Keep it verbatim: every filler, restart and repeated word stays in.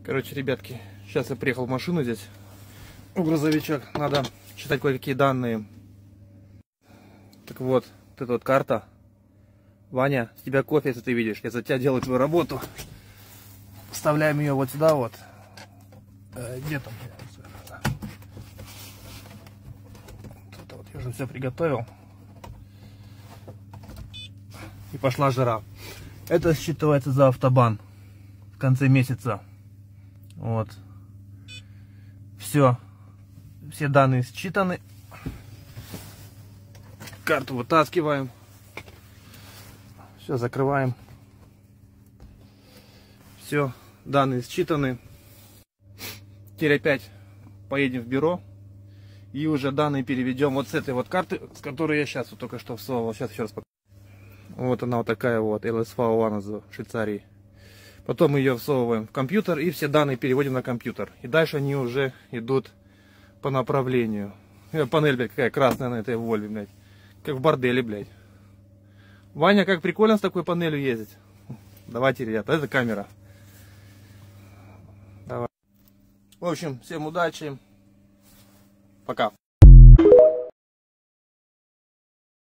Короче, ребятки, сейчас я приехал в машину здесь, в грузовичок. Надо читать кое-какие данные. Так вот, вот эта вот карта. Ваня, с тебя кофе, если ты видишь. Я за тебя делаю твою работу. Вставляем ее вот сюда вот. Э, где там? Тут вот я уже все приготовил. И пошла жара. Это считывается за автобан в конце месяца. Вот. Все. Все данные считаны. Карту вытаскиваем. Все, закрываем. Все, данные считаны. Теперь опять поедем в бюро. И уже данные переведем вот с этой вот карты, с которой я сейчас вот только что всовывал. Сейчас еще раз покажу. Вот она вот такая вот, эл эс эф один из Швейцарии. Потом мы ее всовываем в компьютер и все данные переводим на компьютер. И дальше они уже идут по направлению. Панель, блядь, какая красная на этой Вольве, блядь. Как в борделе, блядь. Ваня, как прикольно с такой панелью ездить. Давайте, ребята, это камера. Давай. В общем, всем удачи. Пока.